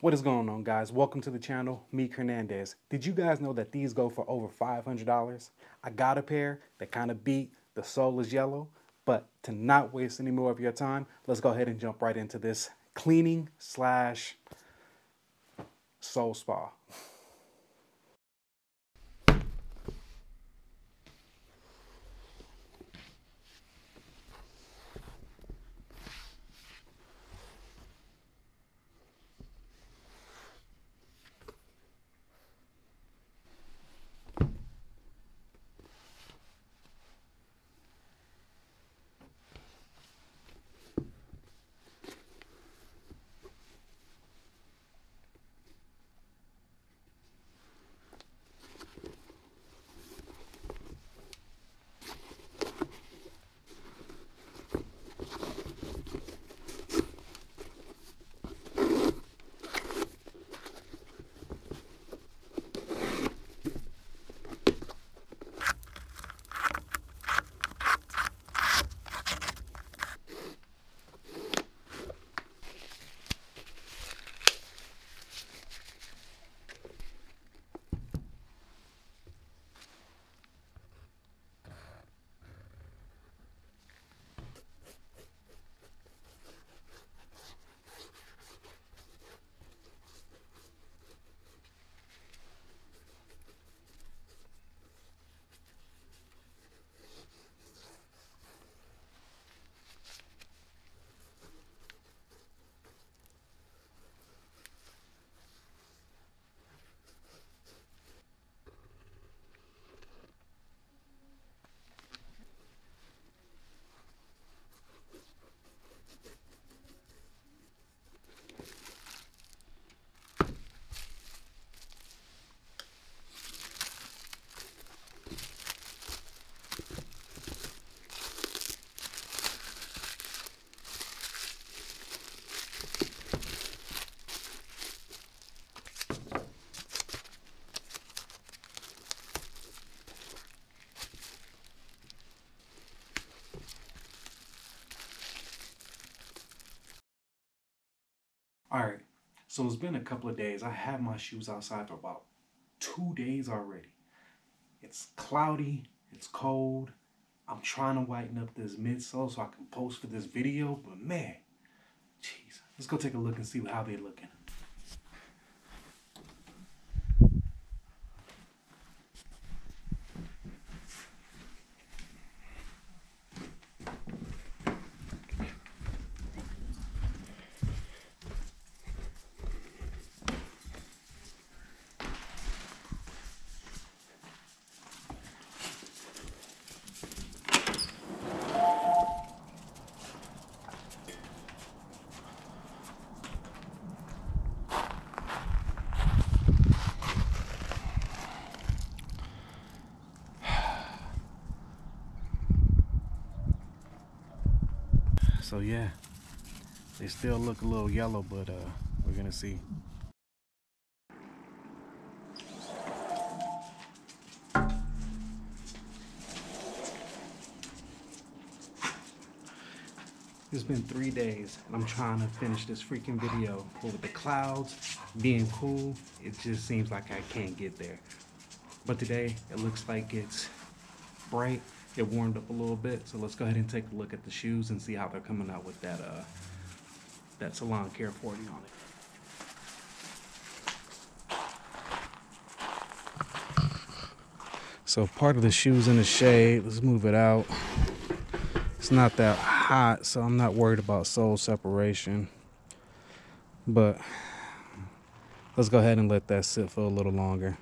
What is going on, guys? Welcome to the channel, Meakhernandez. Did you guys know that these go for over $500? I got a pair that kind of beat the sole is yellow, but to not waste any more of your time, let's go ahead and jump right into this cleaning slash sole spa. All right, so it's been a couple of days. I had my shoes outside for about 2 days already. It's cloudy, it's cold. I'm trying to whiten up this midsole so I can post for this video, but man, jeez. Let's go take a look and see how they're looking. So yeah, they still look a little yellow, but we're gonna see. It's been 3 days and I'm trying to finish this freaking video, but with the clouds being cool, it just seems like I can't get there. But today it looks like it's bright. It warmed up a little bit, so let's go ahead and take a look at the shoes and see how they're coming out with that Salon Care 40 on it. So part of the shoe's in the shade. Let's move it out. It's not that hot, so I'm not worried about sole separation. But let's go ahead and let that sit for a little longer.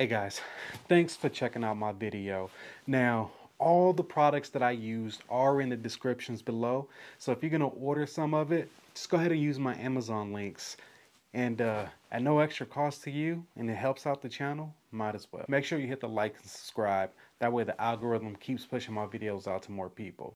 Hey guys, thanks for checking out my video. Now, all the products that I used are in the descriptions below. So if you're gonna order some of it, just go ahead and use my Amazon links. And at no extra cost to you, and it helps out the channel, might as well. Make sure you hit the like and subscribe. That way the algorithm keeps pushing my videos out to more people.